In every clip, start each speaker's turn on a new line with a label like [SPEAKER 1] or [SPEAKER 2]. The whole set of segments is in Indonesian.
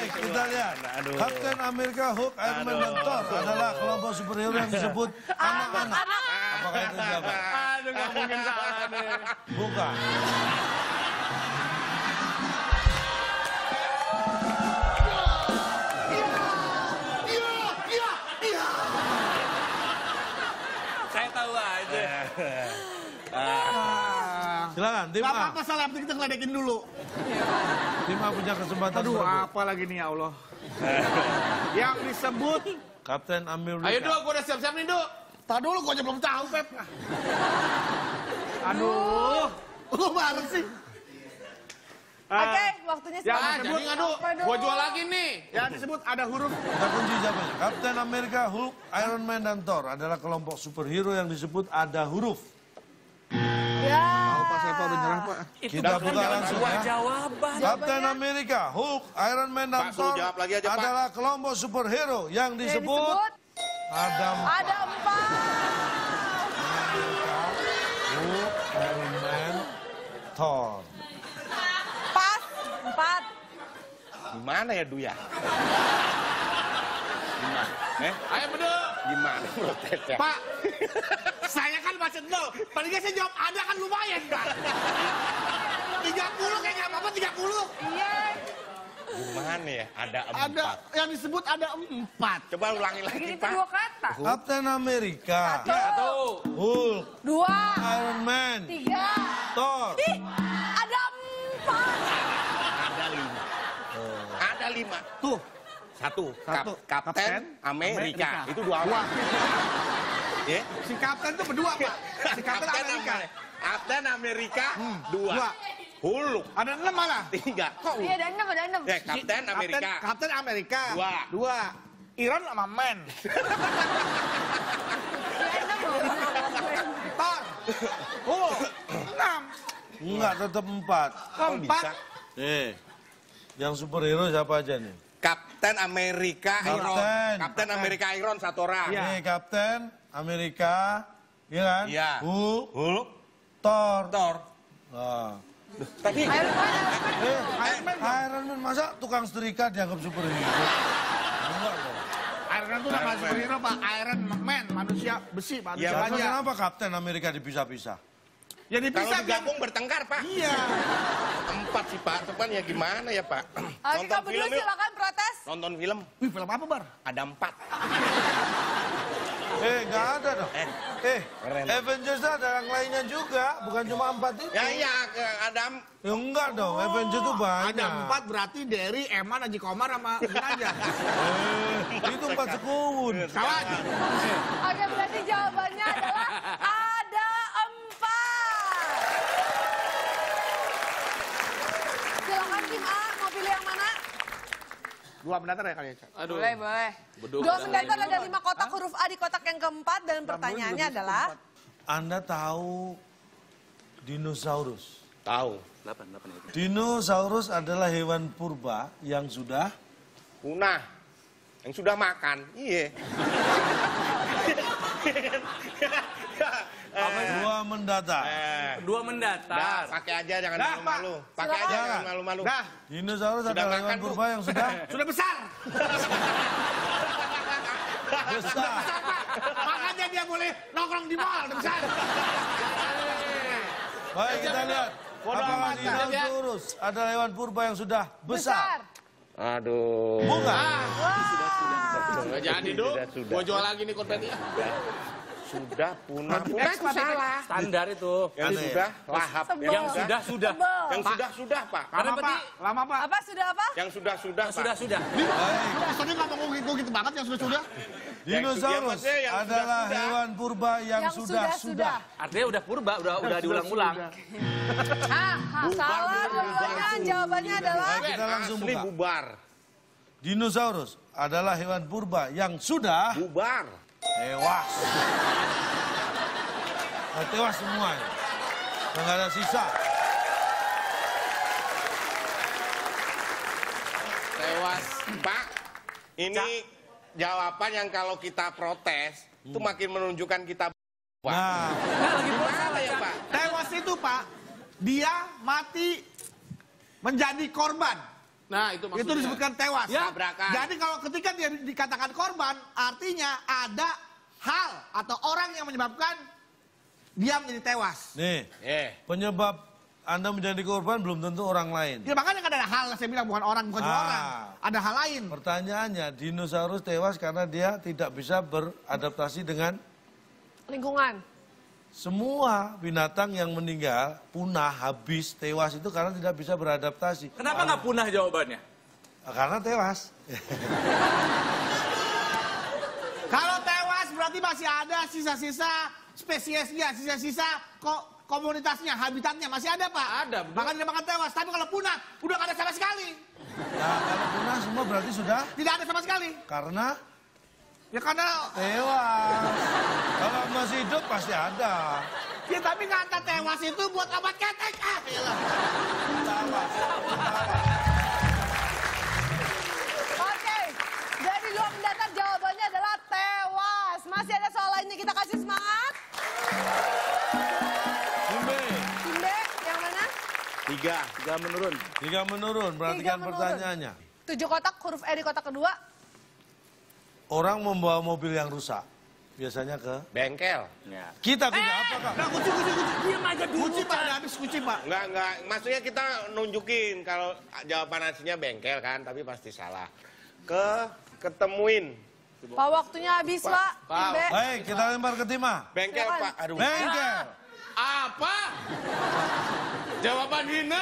[SPEAKER 1] Baik, kita lihat. Kapten Amerika, Hulk, Iron Man, dan Thor adalah kelompok superhero yang disebut anak-anak. Apakah itu siapa?
[SPEAKER 2] Aduh, nggak mungkin salah deh.
[SPEAKER 1] Bukan.
[SPEAKER 2] Saya tahu aja.
[SPEAKER 1] Silakan, tim
[SPEAKER 3] Gak
[SPEAKER 1] A.
[SPEAKER 3] apa-apa, salah, kita ngeledekin dulu.
[SPEAKER 1] Tim A punya kesempatan
[SPEAKER 3] Aduh,
[SPEAKER 1] berebut.
[SPEAKER 3] apa lagi nih ya Allah. Yang disebut...
[SPEAKER 1] Kapten Amerika.
[SPEAKER 2] Ayo, Dok, gue udah siap-siap nih, Dok.
[SPEAKER 3] Tadi dulu, gue aja belum tahu, Pep. Aduh, lu banget sih.
[SPEAKER 4] Oke, waktunya
[SPEAKER 3] Yang
[SPEAKER 4] sekarang.
[SPEAKER 3] disebut,
[SPEAKER 2] Jadi ngadu, gue jual lagi nih.
[SPEAKER 3] yang disebut ada huruf.
[SPEAKER 1] Kita kunci siapanya. Kapten Amerika, Hulk, Iron Man, dan Thor adalah kelompok superhero yang disebut ada huruf.
[SPEAKER 4] Ya.
[SPEAKER 3] Tahu Pak, saya udah nyerah, Pak.
[SPEAKER 1] Kita buka langsung ya.
[SPEAKER 2] Jawaban.
[SPEAKER 1] Kapten Amerika, Hulk, Iron Man, dan
[SPEAKER 5] Pak, suruh
[SPEAKER 1] Thor
[SPEAKER 5] jawab lagi aja, Pak.
[SPEAKER 1] adalah kelompok superhero yang
[SPEAKER 4] Yang
[SPEAKER 1] disebut ada
[SPEAKER 4] ada 4.
[SPEAKER 1] Amerika, Hulk, Iron Man, Thor.
[SPEAKER 4] Pas. 4.
[SPEAKER 5] Gimana ya, Du ya? Gimana?
[SPEAKER 2] Ayo, Beduk.
[SPEAKER 5] Gimana protesnya?
[SPEAKER 3] Pak, saya kan masih nol. Paling nggak saya jawab ada kan lumayan, Pak. 30 kayaknya apa-apa 30.
[SPEAKER 4] Iya.
[SPEAKER 5] Gimana ya? Ada
[SPEAKER 3] Ada,
[SPEAKER 5] 4.
[SPEAKER 3] yang disebut ada 4.
[SPEAKER 5] Coba ulangi lagi,
[SPEAKER 4] Ini tuh
[SPEAKER 5] Pak.
[SPEAKER 4] 2 kata.
[SPEAKER 1] Kapten Amerika,
[SPEAKER 4] 1,
[SPEAKER 1] Hulk,
[SPEAKER 4] 2,
[SPEAKER 1] Iron Man,
[SPEAKER 4] 3.
[SPEAKER 1] Thor.
[SPEAKER 4] Ih, ada 4.
[SPEAKER 5] Ada 5. Ada 5.
[SPEAKER 3] Tuh,
[SPEAKER 5] Satu.
[SPEAKER 3] Satu.
[SPEAKER 5] Kapten Amerika.
[SPEAKER 3] Amerika.
[SPEAKER 5] Itu 2 orang. Ya?
[SPEAKER 3] si kapten tuh berdua, Pak. Si kapten Amerika.
[SPEAKER 5] Kapten Amerika 2.
[SPEAKER 3] Dua.
[SPEAKER 5] Hulk
[SPEAKER 3] Ada 6 malah.
[SPEAKER 5] 3. Kok?
[SPEAKER 4] Iya, ada 6, ada 6.
[SPEAKER 5] Ya, Kapten Amerika.
[SPEAKER 3] Kapten Amerika.
[SPEAKER 5] 2.
[SPEAKER 3] 2. Iron sama Man.
[SPEAKER 4] Ada 6 loh.
[SPEAKER 3] Thor. Oh, 6.
[SPEAKER 1] Enggak, tetap 4.
[SPEAKER 5] Kok bisa?
[SPEAKER 1] Yang superhero siapa aja nih?
[SPEAKER 5] Kapten Amerika Iron. Kapten Amerika Iron 1 orang.
[SPEAKER 3] Iya.
[SPEAKER 1] Nih, Kapten Amerika, iya kan?
[SPEAKER 5] Iya.
[SPEAKER 1] Hulk, Thor.
[SPEAKER 5] Thor.
[SPEAKER 1] Nah.
[SPEAKER 5] Tadi
[SPEAKER 4] Iron Man.
[SPEAKER 1] Iron Man masa tukang setrika dianggap superhero? Enggak dong.
[SPEAKER 3] Iron Man tuh nama superhero, Pak. Iron Man, manusia besi, manusia
[SPEAKER 5] Iya,
[SPEAKER 1] Terus
[SPEAKER 3] baja.
[SPEAKER 1] kenapa Kapten Amerika dipisah-pisah?
[SPEAKER 3] Ya
[SPEAKER 5] kalau
[SPEAKER 3] dipisah
[SPEAKER 5] digabung bertengkar, Pak.
[SPEAKER 3] Iya.
[SPEAKER 5] 4 sih, Pak. Cuman ya gimana ya, Pak?
[SPEAKER 4] Oke, kamu dulu
[SPEAKER 5] yuk.
[SPEAKER 4] silakan protes.
[SPEAKER 5] Nonton film.
[SPEAKER 3] Wih, film apa, Bar?
[SPEAKER 5] Ada 4.
[SPEAKER 1] Nggak ada dong.
[SPEAKER 5] Keren.
[SPEAKER 1] Avengers ada yang lainnya juga, bukan cuma 4 itu.
[SPEAKER 5] Ya iya, ada
[SPEAKER 1] Ya enggak dong, Avengers tuh banyak.
[SPEAKER 3] Ada 4 berarti Derry, Eman, Haji Komar sama Raja.
[SPEAKER 1] Itu 4 sekubun.
[SPEAKER 3] Salah.
[SPEAKER 4] Oke, berarti jawabannya adalah ada 4. Silakan tim A, mau pilih yang mana?
[SPEAKER 3] 2 mendatar ya kali ya, Cak?
[SPEAKER 2] Aduh.
[SPEAKER 4] Boleh, boleh.
[SPEAKER 2] Beduk.
[SPEAKER 4] 2 mendatar ada 5 kotak huruf A di kotak yang keempat dan pertanyaannya adalah
[SPEAKER 1] Anda tahu dinosaurus?
[SPEAKER 5] tahu.
[SPEAKER 2] 8 itu.
[SPEAKER 1] Dinosaurus adalah hewan purba yang sudah
[SPEAKER 5] Punah. Yang sudah makan. Iya.
[SPEAKER 1] dua mendatar.
[SPEAKER 2] 2 mendatar.
[SPEAKER 5] Dah, pakai aja jangan
[SPEAKER 3] Dah,
[SPEAKER 5] malu-malu. Pakai aja
[SPEAKER 1] Silakan.
[SPEAKER 5] jangan malu-malu.
[SPEAKER 3] Dah,
[SPEAKER 1] Dinosaurus
[SPEAKER 5] Sudah
[SPEAKER 1] adalah
[SPEAKER 5] makan,
[SPEAKER 1] hewan
[SPEAKER 5] Bu.
[SPEAKER 1] purba yang sudah
[SPEAKER 3] sudah besar.
[SPEAKER 1] besar.
[SPEAKER 3] Makanya dia boleh nongkrong di mall, udah besar.
[SPEAKER 1] Baik, kita lihat.
[SPEAKER 3] Bodoh
[SPEAKER 1] Apakah
[SPEAKER 3] amat,
[SPEAKER 1] dinosaurus adalah hewan purba yang sudah besar?
[SPEAKER 5] Aduh.
[SPEAKER 1] Bukan.
[SPEAKER 2] Nggak jadi, Dok.
[SPEAKER 5] Sudah.
[SPEAKER 2] Gue jual lagi nih konfeti.
[SPEAKER 5] Sudah punah. Punah itu salah.
[SPEAKER 2] Standar itu.
[SPEAKER 5] Yang
[SPEAKER 1] Aneh.
[SPEAKER 5] sudah lahap.
[SPEAKER 4] Sebel.
[SPEAKER 2] Yang sudah.
[SPEAKER 4] Sebel.
[SPEAKER 5] Yang sudah, Pak.
[SPEAKER 2] Karena
[SPEAKER 3] Lama,
[SPEAKER 2] berarti
[SPEAKER 3] Pak. Lama, Pak.
[SPEAKER 4] Apa sudah apa?
[SPEAKER 5] Yang sudah, Pak.
[SPEAKER 2] sudah.
[SPEAKER 3] Maksudnya nggak mau gue gitu banget yang sudah-sudah.
[SPEAKER 1] Dinosaurus
[SPEAKER 5] maksudnya yang
[SPEAKER 1] adalah
[SPEAKER 5] sudah-sudah.
[SPEAKER 1] hewan purba yang sudah-sudah.
[SPEAKER 2] Artinya udah purba, udah diulang-ulang.
[SPEAKER 4] Salah dua-duanya. Jawabannya adalah
[SPEAKER 1] Baik, kita langsung
[SPEAKER 5] Asli
[SPEAKER 1] buka.
[SPEAKER 5] bubar.
[SPEAKER 1] Dinosaurus adalah hewan purba yang sudah
[SPEAKER 5] Bubar.
[SPEAKER 1] tewas. Tewas semua. Nggak ada sisa.
[SPEAKER 5] Tewas. Pak, ini jawaban yang kalau kita protes, itu makin menunjukkan kita
[SPEAKER 1] Nah,
[SPEAKER 5] gimana ya, Pak?
[SPEAKER 3] Tewas itu, Pak, dia mati menjadi korban. Nah, itu maksudnya. Itu disebutkan tewas.
[SPEAKER 5] Ya. Tabrakan.
[SPEAKER 3] Jadi kalau ketika dia dikatakan korban, artinya ada hal atau orang yang menyebabkan dia menjadi tewas.
[SPEAKER 1] Nih, penyebab Anda menjadi korban belum tentu orang lain.
[SPEAKER 3] Ya makanya kan ada hal, saya bilang bukan orang, bukan cuma orang. Ada hal lain.
[SPEAKER 1] Pertanyaannya, dinosaurus tewas karena dia tidak bisa beradaptasi dengan
[SPEAKER 4] Lingkungan.
[SPEAKER 1] semua binatang yang meninggal, punah, habis, tewas itu karena tidak bisa beradaptasi.
[SPEAKER 2] Kenapa nggak punah jawabannya?
[SPEAKER 1] Karena tewas.
[SPEAKER 3] Kalau tewas berarti masih ada sisa-sisa spesiesnya, sisa-sisa komunitasnya, habitatnya masih ada, Pak.
[SPEAKER 2] Ada, betul.
[SPEAKER 3] Makanya dia makan tewas. Tapi kalau punah, udah nggak ada sama sekali.
[SPEAKER 1] Nah, kalau punah semua berarti sudah
[SPEAKER 3] Tidak ada sama sekali.
[SPEAKER 1] karena
[SPEAKER 3] Ya karena,
[SPEAKER 1] tewas. Kalau masih hidup pasti ada.
[SPEAKER 3] ya tapi kata tewas itu buat obat ketek. Ah, iyalah.
[SPEAKER 4] Oke, dari luar mendatar jawabannya adalah tewas. Masih ada soal lainnya, kita kasih semangat.
[SPEAKER 1] Bumbe,
[SPEAKER 4] Tim B, yang mana?
[SPEAKER 5] 3 menurun.
[SPEAKER 1] 3 menurun, perhatikan
[SPEAKER 4] menurun.
[SPEAKER 1] pertanyaannya.
[SPEAKER 4] 7 kotak, huruf E di kotak kedua.
[SPEAKER 1] Orang membawa mobil yang rusak, biasanya ke
[SPEAKER 5] Bengkel.
[SPEAKER 1] kita punya apa, Kak?
[SPEAKER 3] Nah, kunci.
[SPEAKER 2] Diam aja dulu.
[SPEAKER 3] Kunci, Pak. Udah habis kunci, Pak.
[SPEAKER 5] Enggak. Maksudnya kita nunjukin kalau jawaban aslinya bengkel kan, tapi pasti salah. Ketemuin.
[SPEAKER 4] Pak, waktunya habis, Pak. Tim B.
[SPEAKER 1] Baik, kita lempar ke Tima.
[SPEAKER 5] Bengkel,
[SPEAKER 4] Silakan.
[SPEAKER 5] Pak. Aduh.
[SPEAKER 1] Bengkel.
[SPEAKER 2] Apa? Jawaban hina.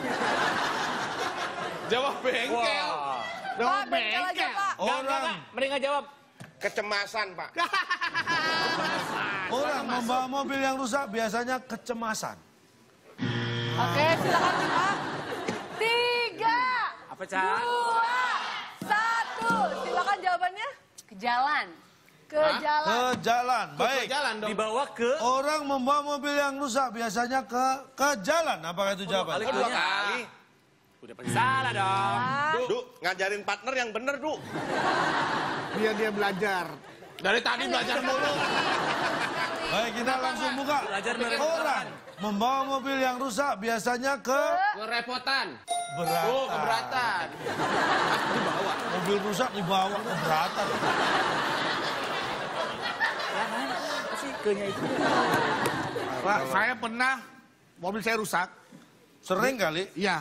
[SPEAKER 2] Jawab bengkel.
[SPEAKER 4] Pak, bengkel aja, Pak.
[SPEAKER 1] Orang
[SPEAKER 2] Mending nggak jawab.
[SPEAKER 5] Kecemasan, Pak.
[SPEAKER 1] Orang membawa mobil yang rusak biasanya kecemasan.
[SPEAKER 4] Oke, silakan Tim A. 3,
[SPEAKER 2] Apa, Ca?
[SPEAKER 4] 2, 1. Silakan jawabannya.
[SPEAKER 6] Ke jalan.
[SPEAKER 4] Ke jalan.
[SPEAKER 1] Ke jalan. Baik.
[SPEAKER 2] Jalan dong. Dibawa ke.
[SPEAKER 1] Orang membawa mobil yang rusak biasanya ke jalan. Apakah itu jawaban?
[SPEAKER 2] Kali
[SPEAKER 5] Dua kali.
[SPEAKER 2] Udah pasti salah dong.
[SPEAKER 5] Du, ngajarin partner yang bener, Du.
[SPEAKER 3] Biar dia belajar.
[SPEAKER 2] Dari tadi belajar mulu.
[SPEAKER 1] Baik, kita langsung buka.
[SPEAKER 2] Belajar mereka.
[SPEAKER 1] Orang membawa mobil yang rusak biasanya
[SPEAKER 2] Kerepotan.
[SPEAKER 1] keberatan.
[SPEAKER 2] Oh, keberatan. Dibawa.
[SPEAKER 1] Mobil rusak dibawa keberatan.
[SPEAKER 2] Pasti kenya itu.
[SPEAKER 3] Pak, saya pernah, mobil saya rusak.
[SPEAKER 1] Sering kali.
[SPEAKER 3] Iya.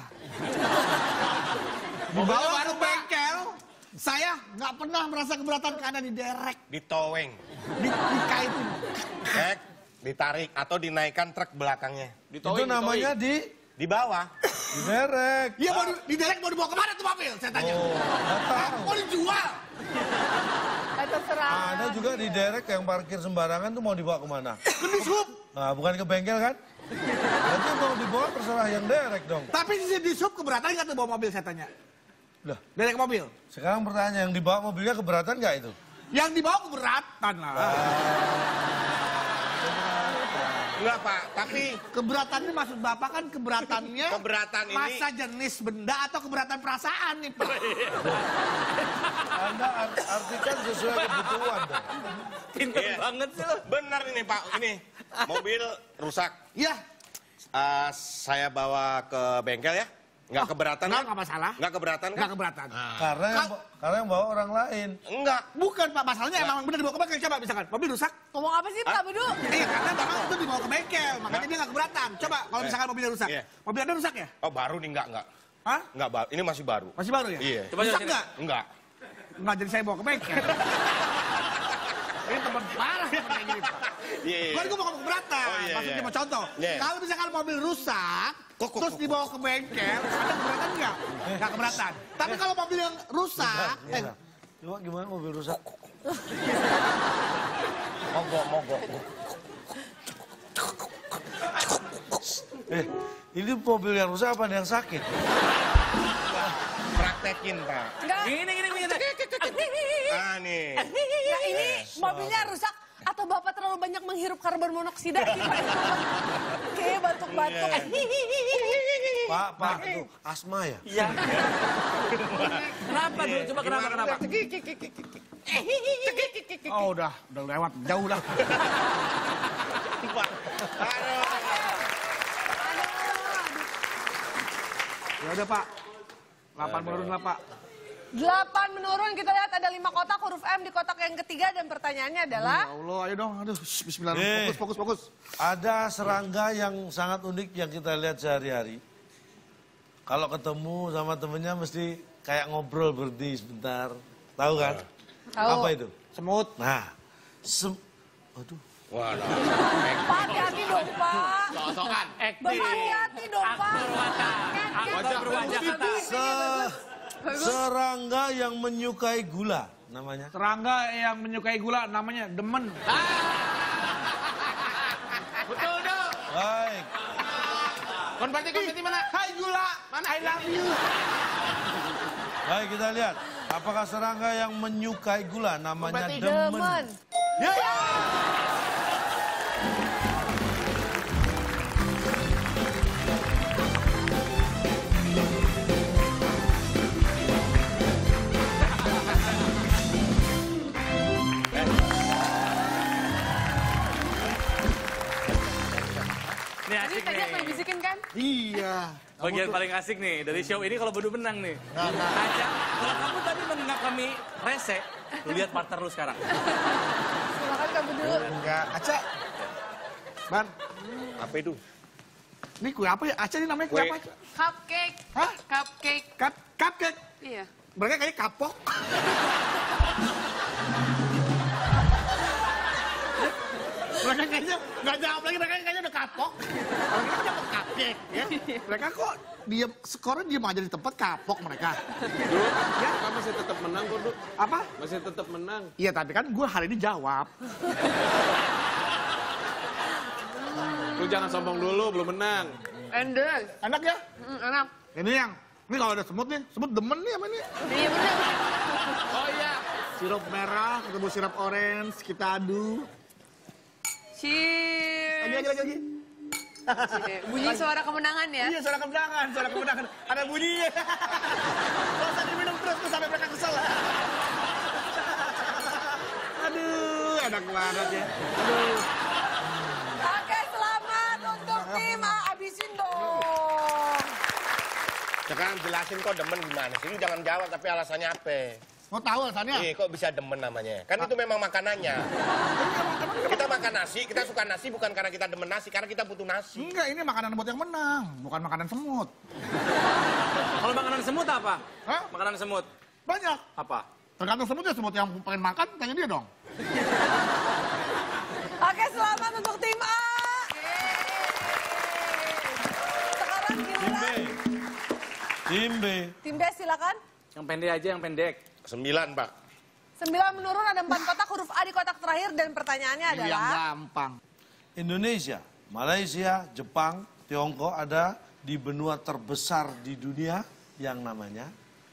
[SPEAKER 3] Dibawa ke bengkel, saya nggak pernah merasa keberatan karena diderek,
[SPEAKER 5] Ditoweng.
[SPEAKER 3] dikaitin.
[SPEAKER 5] Ditarik atau dinaikkan truk belakangnya.
[SPEAKER 1] Itu namanya di
[SPEAKER 5] bawah.
[SPEAKER 1] derek.
[SPEAKER 3] Iya, mau diderek mau dibawa kemana tuh mobil? Saya tanya.
[SPEAKER 1] Oh, nggak tahu.
[SPEAKER 3] Mau dijual?
[SPEAKER 4] Terserah.
[SPEAKER 1] Ada juga di derek yang parkir sembarangan tuh mau dibawa kemana?
[SPEAKER 3] Ke dishub.
[SPEAKER 1] Nah, bukan ke bengkel kan? Berarti mau dibawa terserah yang derek dong.
[SPEAKER 3] Tapi di dishub keberatan nggak tuh bawa mobil, saya tanya.
[SPEAKER 1] Lah,
[SPEAKER 3] Derek mobil.
[SPEAKER 1] sekarang pertanyaan, yang dibawa mobilnya keberatan nggak itu?
[SPEAKER 3] Yang dibawa keberatan lah.
[SPEAKER 5] Enggak, Pak. Tapi
[SPEAKER 3] Keberatan ini maksud Bapak kan keberatannya
[SPEAKER 5] keberatan ini
[SPEAKER 3] masa jenis benda atau keberatan perasaan nih, Pak.
[SPEAKER 1] Anda artikan sesuai kebutuhan dong.
[SPEAKER 2] Pinter banget sih lo.
[SPEAKER 5] benar ini, Pak. Ini mobil rusak.
[SPEAKER 3] Iya.
[SPEAKER 5] Saya bawa ke bengkel ya. Nggak keberatan kan?
[SPEAKER 3] Nggak masalah.
[SPEAKER 5] Nggak keberatan kan?
[SPEAKER 3] Nggak keberatan.
[SPEAKER 1] Karena yang bawa orang lain.
[SPEAKER 5] Enggak.
[SPEAKER 3] Bukan, Pak. Masalahnya emang benar dibawa ke bengkel. Coba misalkan, mobil rusak.
[SPEAKER 4] Ngomong apa sih, Pak Bedu?
[SPEAKER 3] Iya, karena Bapak itu dibawa ke bengkel. Makanya dia nggak keberatan. Coba kalau misalkan mobilnya rusak.
[SPEAKER 5] Iya.
[SPEAKER 3] Mobil Anda rusak ya?
[SPEAKER 5] Oh, baru nih, enggak.
[SPEAKER 3] Hah?
[SPEAKER 5] Enggak baru. Ini masih baru.
[SPEAKER 3] Masih baru ya?
[SPEAKER 5] Iya.
[SPEAKER 2] Coba
[SPEAKER 3] Rusak
[SPEAKER 2] sini.
[SPEAKER 3] nggak?
[SPEAKER 5] Enggak.
[SPEAKER 3] Nggak, jadi saya bawa ke bengkel. Ini teman parah ya kayak gini, Pak.
[SPEAKER 5] Iya.
[SPEAKER 3] Bukan gue mau keberatan.
[SPEAKER 5] Oh, iya,
[SPEAKER 3] Maksudnya
[SPEAKER 5] iya.
[SPEAKER 3] mau contoh.
[SPEAKER 5] Iya.
[SPEAKER 3] Kalau misalkan mobil rusak, terus dibawa ke bengkel, Anda keberatan nggak? Nggak keberatan. Tapi kalau mobil yang rusak,
[SPEAKER 1] Gimana? Coba gimana mobil rusak?
[SPEAKER 5] Mogok.
[SPEAKER 1] Ini mobil yang rusak apa yang sakit?
[SPEAKER 5] Praktekin, Pak.
[SPEAKER 4] Enggak.
[SPEAKER 2] Gini.
[SPEAKER 5] Ah, nih.
[SPEAKER 4] Ya, ini mobilnya rusak atau Bapak terlalu banyak menghirup karbon monoksida sih, Pak? Oke, batuk-batuk.
[SPEAKER 1] Pak, itu asma ya?
[SPEAKER 2] Iya. Kenapa dulu? Coba kenapa?
[SPEAKER 3] oh udah lewat jauh lah.
[SPEAKER 5] Aduh.
[SPEAKER 3] Ya udah, Pak. 8 menurun lah, Pak.
[SPEAKER 4] 8 menurun, kita lihat ada 5 kotak, huruf M di kotak yang ketiga dan pertanyaannya adalah...
[SPEAKER 3] Ya Allah, ayo dong. Aduh, bismillah. Fokus.
[SPEAKER 1] Ada serangga yang sangat unik yang kita lihat sehari-hari. Kalau ketemu sama temennya mesti kayak ngobrol berhenti sebentar. Tahu kan?
[SPEAKER 4] Tahu.
[SPEAKER 1] Apa itu?
[SPEAKER 3] Semut.
[SPEAKER 1] Nah, aduh.
[SPEAKER 5] Waduh.
[SPEAKER 4] Pak, hati-hati dong, Pak.
[SPEAKER 2] Sok-sokan.
[SPEAKER 4] Bapak hati-hati dong, Pak.
[SPEAKER 2] Aktor berwajah kata.
[SPEAKER 1] Serangga yang menyukai gula namanya.
[SPEAKER 3] Serangga yang menyukai gula namanya demen.
[SPEAKER 2] Betul dong.
[SPEAKER 1] Baik.
[SPEAKER 2] Konverti mana?
[SPEAKER 3] Hai gula,
[SPEAKER 2] Mana?
[SPEAKER 3] I love you.
[SPEAKER 1] Baik, kita lihat. Apakah serangga yang menyukai gula namanya
[SPEAKER 2] Berarti
[SPEAKER 4] Demen.
[SPEAKER 1] Ya.
[SPEAKER 2] Nih
[SPEAKER 4] Tadi
[SPEAKER 2] asik
[SPEAKER 4] tadi
[SPEAKER 2] nih.
[SPEAKER 4] aku yang bisikin kan?
[SPEAKER 3] Iya.
[SPEAKER 2] Bagian paling asik nih dari show ini kalau Bedu menang nih. Aja, kalau kamu tadi menganggap kami rese, lu lihat partner lu sekarang.
[SPEAKER 4] Silakan kamu dulu.
[SPEAKER 3] Enggak, Aca. Ban,
[SPEAKER 5] Apa itu?
[SPEAKER 3] ini kue apa ya? Aca ini namanya kue
[SPEAKER 5] Kue.
[SPEAKER 3] apa, Aca?
[SPEAKER 4] Cupcake.
[SPEAKER 3] Hah?
[SPEAKER 4] Cupcake.
[SPEAKER 3] Cupcake.
[SPEAKER 4] Iya.
[SPEAKER 3] Mereka kayak kapok. Mereka kayaknya nggak jawab lagi, mereka kayaknya udah kapok. Kalau kita dapat cupcake, ya. Mereka kok diam, skornya diam aja di tempat, kapok mereka.
[SPEAKER 6] Ya, kamu masih tetap menang kok, Duk.
[SPEAKER 3] Apa?
[SPEAKER 6] Masih tetap menang.
[SPEAKER 3] Iya, tapi kan gue hari ini jawab.
[SPEAKER 6] Lu jangan sombong dulu, belum menang.
[SPEAKER 4] Endek.
[SPEAKER 3] Enak ya?
[SPEAKER 4] Enak.
[SPEAKER 3] Ini kalau ada semut nih, semut demen nih sama ini.
[SPEAKER 4] Iya bener.
[SPEAKER 6] Oh iya.
[SPEAKER 3] Sirup merah ketemu sirup orange, kita adu.
[SPEAKER 4] Cheers.
[SPEAKER 3] Lagi.
[SPEAKER 4] Bunyi suara kemenangan ya.
[SPEAKER 3] Iya, suara kemenangan. Ada bunyinya. Gak usah diminum terus tuh sampai mereka kesel. Aduh, enak banget ya. Aduh.
[SPEAKER 4] Oke, selamat untuk tim Abisin dong.
[SPEAKER 5] Sekarang jelasin kok demen gimana sih? Lu jangan jawab tapi alasannya apa?
[SPEAKER 3] Mau tahu alasannya?
[SPEAKER 5] Iya, kok bisa demen namanya? Kan itu memang makanannya. Kita makan nasi, kita suka nasi bukan karena kita demen nasi, karena kita butuh nasi.
[SPEAKER 3] Enggak, ini makanan buat yang menang, bukan makanan semut.
[SPEAKER 2] Kalau makanan semut apa?
[SPEAKER 3] Hah?
[SPEAKER 2] Makanan semut
[SPEAKER 3] Banyak.
[SPEAKER 2] apa?
[SPEAKER 3] Tergantung semutnya, semut yang pengen makan, tanya dia dong.
[SPEAKER 4] Oke, selamat untuk tim A. Sekarang
[SPEAKER 1] Tim B.
[SPEAKER 4] giliran
[SPEAKER 1] Tim B.
[SPEAKER 4] tim B, silakan.
[SPEAKER 2] Yang pendek aja, yang pendek.
[SPEAKER 5] 9, Pak.
[SPEAKER 4] 9 menurun, ada 4 kotak, huruf A di kotak terakhir dan pertanyaannya
[SPEAKER 3] Yang
[SPEAKER 4] adalah
[SPEAKER 3] gampang.
[SPEAKER 1] Indonesia, Malaysia, Jepang, Tiongkok ada di benua terbesar di dunia yang namanya.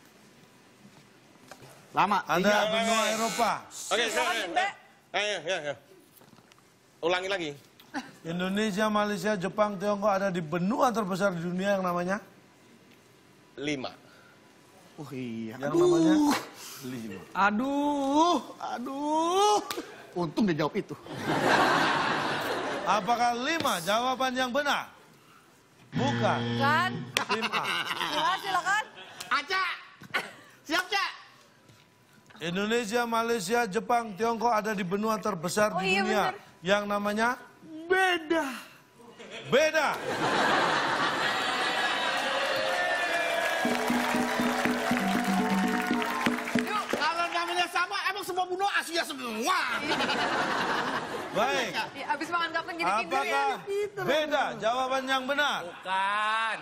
[SPEAKER 3] Lama.
[SPEAKER 1] Ada benua Eropa.
[SPEAKER 5] Oke,
[SPEAKER 4] Silakan tim B.
[SPEAKER 5] Ayo. Ulangi lagi.
[SPEAKER 1] Indonesia, Malaysia, Jepang, Tiongkok ada di benua terbesar di dunia yang namanya.
[SPEAKER 5] 5.
[SPEAKER 3] Oh iya.
[SPEAKER 1] Yang namanya 5.
[SPEAKER 3] Aduh. Untung dia jawab itu.
[SPEAKER 1] Apakah 5 jawaban yang benar? Bukan.
[SPEAKER 4] Kan?
[SPEAKER 1] Tim A.
[SPEAKER 4] Silakan.
[SPEAKER 3] Aca. Siap, Cak.
[SPEAKER 1] Indonesia, Malaysia, Jepang, Tiongkok ada di benua terbesar
[SPEAKER 4] Oh,
[SPEAKER 1] di
[SPEAKER 4] iya,
[SPEAKER 1] dunia
[SPEAKER 4] bener.
[SPEAKER 1] yang namanya
[SPEAKER 3] Beda.
[SPEAKER 1] beda.
[SPEAKER 3] Kalau namanya sama, emang semua benua Asia semua.
[SPEAKER 1] Baik.
[SPEAKER 4] Ya, abis makan kapten jadi tidur ya.
[SPEAKER 1] Apakah beda jawaban yang benar?
[SPEAKER 2] Bukan.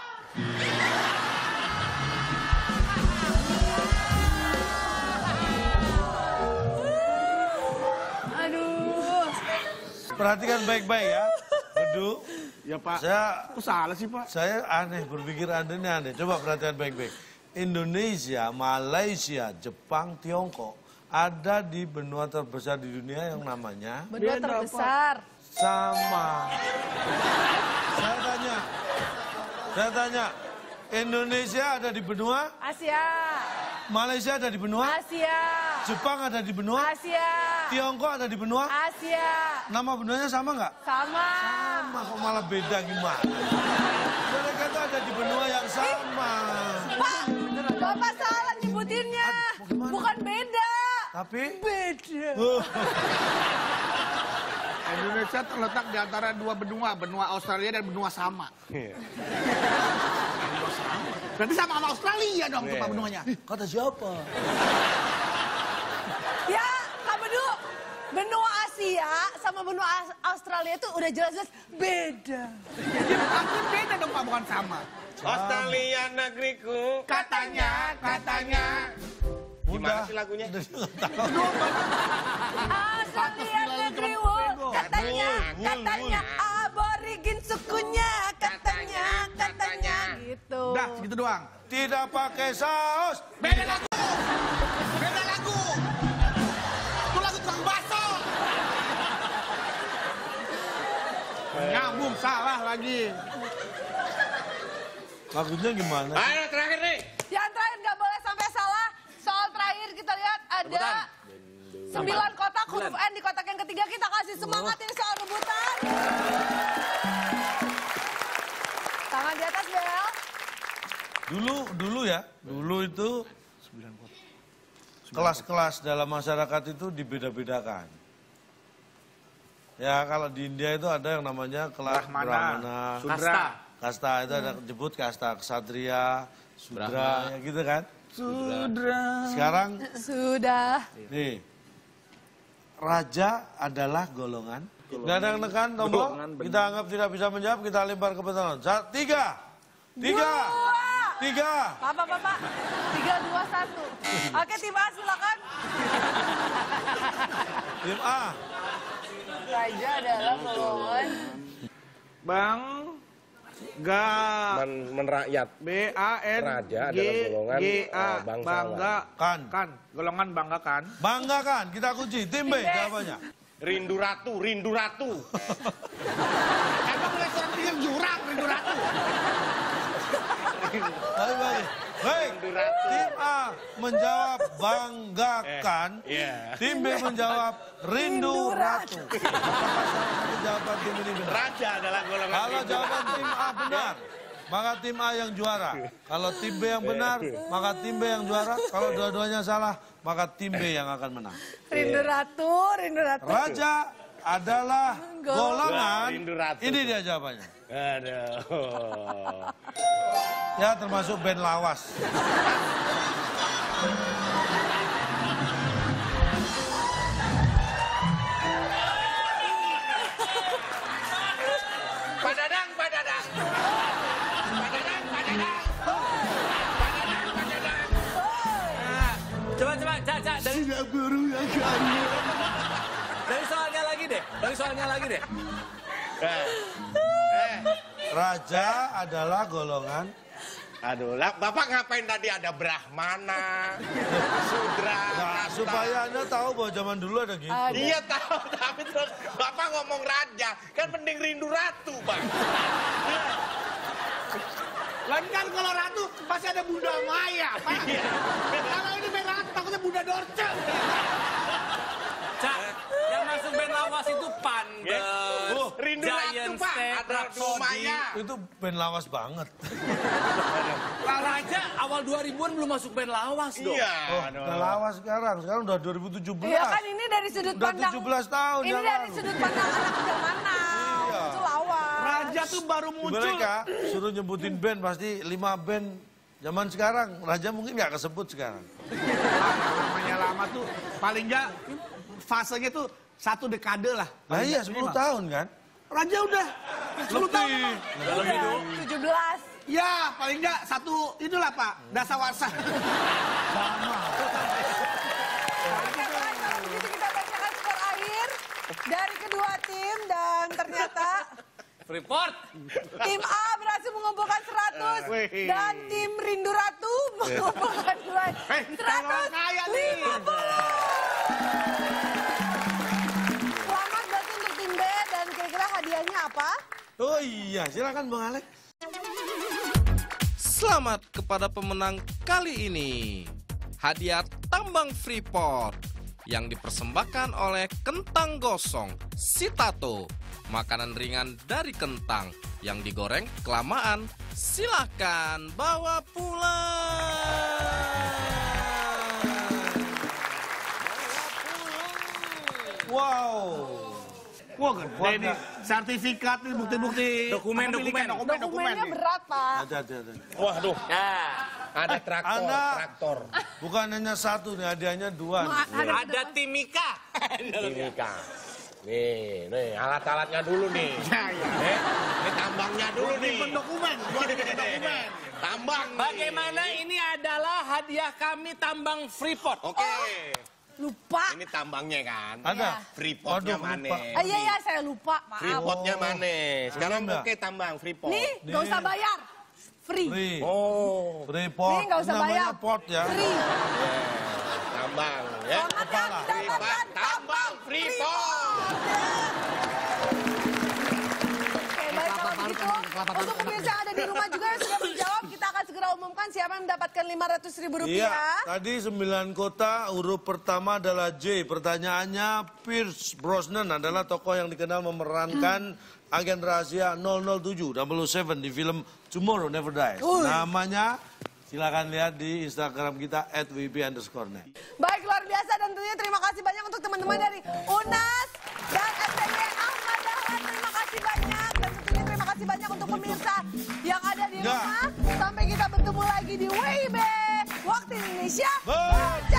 [SPEAKER 4] Aduh.
[SPEAKER 1] Perhatikan baik-baik ya. Bedu,
[SPEAKER 3] Ya, Pak.
[SPEAKER 1] saya
[SPEAKER 3] Kok salah sih, Pak?
[SPEAKER 1] aneh, berpikir Anda ini aneh. Coba perhatikan baik-baik. Indonesia, Malaysia, Jepang, Tiongkok ada di benua terbesar di dunia yang namanya
[SPEAKER 4] Benua terbesar.
[SPEAKER 1] sama. Saya tanya, Indonesia ada di benua,
[SPEAKER 4] Asia.
[SPEAKER 1] Malaysia ada di benua,
[SPEAKER 4] Asia.
[SPEAKER 1] Jepang ada di benua,
[SPEAKER 4] Asia.
[SPEAKER 1] Tiongkok ada di benua.
[SPEAKER 4] Asia.
[SPEAKER 1] Nama benuanya sama nggak?
[SPEAKER 4] Sama.
[SPEAKER 1] Sama, kok malah beda gimana? Mereka tuh ada di benua yang sama.
[SPEAKER 4] Pak, Bapak salah nyebutinnya. Bukan beda.
[SPEAKER 1] Tapi
[SPEAKER 4] Beda.
[SPEAKER 3] Indonesia terletak di antara dua benua, benua Australia dan benua sama. Berarti sama Australia dong tuh Pak benuanya.
[SPEAKER 1] kata siapa?
[SPEAKER 4] Ya, kamu dulu. Benua Asia sama benua Australia itu udah jelas-jelas beda.
[SPEAKER 3] Jadi maksudnya beda dong Pak, bukan sama.
[SPEAKER 5] Australia negeriku. Katanya. Gimana sih lagunya?
[SPEAKER 4] Australia negeriku. Katanya aborigin sukunya. Katanya gitu.
[SPEAKER 3] Udah, segitu doang.
[SPEAKER 1] Tidak pakai saus.
[SPEAKER 3] Beda lagu. Itu lagu tukang bakso. Nyambung salah lagi.
[SPEAKER 1] Lagunya gimana?
[SPEAKER 5] Ayo terakhir nih.
[SPEAKER 4] Yang terakhir nggak boleh sampai salah. Soal terakhir kita lihat ada 9 kotak huruf N di kotak yang ketiga. Kita kasih semangat ini soal rebutan. Tangan di atas Bel.
[SPEAKER 1] Dulu itu kelas-kelas dalam masyarakat itu dibeda-bedakan. Ya kalau di India itu ada yang namanya kelas Brahmana, Kasta itu ada disebut kasta, ksatria, sudra, ya gitu kan?
[SPEAKER 3] Sudra.
[SPEAKER 1] Sekarang
[SPEAKER 4] Sudah.
[SPEAKER 1] nih, raja adalah golongan. Nggak ada yang nekan tombol. Kita anggap tidak bisa menjawab, kita lempar ke penonton. 3.
[SPEAKER 4] Bapak. 3, 2, 1. Oke, tim A silakan.
[SPEAKER 1] Tim A.
[SPEAKER 4] Raja adalah golongan.
[SPEAKER 5] Menrakyat.
[SPEAKER 3] B-A-N.
[SPEAKER 5] Raja adalah golongan bangsawan.
[SPEAKER 3] Kan. Golongan banggakan.
[SPEAKER 1] Banggakan, kita kunci. Tim B jawabannya.
[SPEAKER 5] Rindu ratu.
[SPEAKER 3] Emang restoran pinggir jurang, Rindu Ratu.
[SPEAKER 1] Baik. Tim A menjawab banggakan. Tim B menjawab rindu ratu. Apakah jawaban tim ini benar?
[SPEAKER 5] Raja adalah golongan
[SPEAKER 1] Kalau jawaban tim A benar, maka tim A yang juara. Kalau tim B yang benar, maka tim B yang juara. Kalau dua-duanya salah, maka tim B yang akan menang.
[SPEAKER 4] Rindu Ratu.
[SPEAKER 1] Raja adalah golongan.
[SPEAKER 5] Rindu Ratu.
[SPEAKER 1] Ini dia jawabannya.
[SPEAKER 5] Aduh.
[SPEAKER 1] Ya termasuk band lawas.
[SPEAKER 5] Pak Dadang.
[SPEAKER 2] Coba, Caca. Dari soalnya lagi deh.
[SPEAKER 1] Raja adalah golongan.
[SPEAKER 5] Aduh, Bapak ngapain tadi ada Brahmana, Sudra,
[SPEAKER 1] Nah, supaya Anda tahu bahwa zaman dulu ada gitu.
[SPEAKER 5] Iya tahu, tapi terus Bapak ngomong raja, kan mending rindu ratu, Bang.
[SPEAKER 3] Lain kan kalau ratu pasti ada Bunda Maya, Pak. Kalau ini band ratu takutnya Bunda Dorce.
[SPEAKER 2] Cak, yang masuk band lawas itu Panders,
[SPEAKER 5] Rindu ratu,
[SPEAKER 2] Giant
[SPEAKER 5] Pak.
[SPEAKER 2] Step,
[SPEAKER 5] Ada
[SPEAKER 2] Rhapsody.
[SPEAKER 5] Maya.
[SPEAKER 1] Itu band lawas banget.
[SPEAKER 2] Raja awal 2000-an belum masuk band lawas dong.
[SPEAKER 5] Iya.
[SPEAKER 1] Band lawas sekarang udah 2017.
[SPEAKER 4] Iya kan ini dari sudut
[SPEAKER 1] Udah
[SPEAKER 4] pandang.
[SPEAKER 1] 17 tahun
[SPEAKER 4] Ini
[SPEAKER 1] yang
[SPEAKER 4] dari
[SPEAKER 1] lalu.
[SPEAKER 4] sudut pandang anak zaman now.
[SPEAKER 1] Iya.
[SPEAKER 4] Itu lawan.
[SPEAKER 3] Raja tuh baru muncul.
[SPEAKER 1] Mereka suruh nyebutin band pasti 5 band zaman sekarang. Raja mungkin nggak kesebut sekarang.
[SPEAKER 3] Namanya lama tuh paling nggak fasenya tuh 1 dekade lah.
[SPEAKER 1] Nah iya 10 tahun kan?
[SPEAKER 3] Raja udah 10 tahun.
[SPEAKER 1] Lebih.
[SPEAKER 2] Lebih dulu.
[SPEAKER 4] 17.
[SPEAKER 3] Ya paling nggak 1 inilah Pak, dasawarsa.
[SPEAKER 4] Kalau begitu kita bacakan skor akhir dari kedua tim dan ternyata
[SPEAKER 2] Freeport.
[SPEAKER 4] tim A berhasil mengumpulkan 100 dan tim Rindu Ratu mengumpulkan 150.
[SPEAKER 3] Kaya nih.
[SPEAKER 4] Selamat berarti untuk tim B dan kira-kira hadiahnya apa?
[SPEAKER 1] Oh iya, silakan Bang Alex.
[SPEAKER 7] Selamat kepada pemenang kali ini. Hadiah tambang Freeport yang dipersembahkan oleh Kentang Gosong Sitato. Makanan ringan dari kentang yang digoreng kelamaan. Silahkan bawa pulang.
[SPEAKER 1] Wow.
[SPEAKER 3] Wah, gede ini sertifikat nih, bukti-bukti.
[SPEAKER 4] Dokumennya berat, Pak.
[SPEAKER 1] Hati-hati.
[SPEAKER 5] Waduh. Nah, ada traktor.
[SPEAKER 1] Bukan hanya satu nih, hadiahnya 2.
[SPEAKER 2] Ada Timika.
[SPEAKER 5] Timika. Nih, alat-alatnya dulu nih. Ini tambangnya dulu nih.
[SPEAKER 3] Dokumen.
[SPEAKER 5] Tambang.
[SPEAKER 2] Bagaimana ini adalah hadiah kami tambang Freeport.
[SPEAKER 5] Oke.
[SPEAKER 4] Lupa.
[SPEAKER 5] Ini tambangnya kan.
[SPEAKER 1] Ada.
[SPEAKER 5] Freeport-nya
[SPEAKER 1] Waduh,
[SPEAKER 5] mana?
[SPEAKER 1] lupa.
[SPEAKER 4] Iya, saya lupa. Maaf.
[SPEAKER 5] Freeport-nya mana? Sekarang
[SPEAKER 1] Enggak.
[SPEAKER 5] oke tambang Freeport.
[SPEAKER 4] Nih, nggak usah bayar. Free.
[SPEAKER 1] Free.
[SPEAKER 5] Oh.
[SPEAKER 1] Freeport.
[SPEAKER 4] Nih, nggak usah
[SPEAKER 1] Namanya
[SPEAKER 4] bayar.
[SPEAKER 1] pot ya.
[SPEAKER 4] Free.
[SPEAKER 5] Tambang ya.
[SPEAKER 4] Selamat yang mendapatkan
[SPEAKER 5] Tambang Freeport.
[SPEAKER 4] Oke, baik kalau begitu. Untuk pemirsa yang ada di rumah juga yang sudah menjawab, kita akan segera umumkan siapa yang mendapatkan Rp500.000.
[SPEAKER 1] Iya, tadi 9 kota, huruf pertama adalah J. Pertanyaannya, Pierce Brosnan adalah tokoh yang dikenal memerankan agen rahasia 007 di film Tomorrow Never Dies. Namanya, silakan lihat di Instagram kita @wp_net.
[SPEAKER 4] Baik, luar biasa dan tentunya terima kasih banyak untuk teman-teman dari UNAS dan STY Ahmad Dahlan. Terima kasih banyak dan tentunya terima kasih banyak untuk pemirsa yang ada di rumah. Sampai kita bertemu lagi di WIB Waktu Indonesia.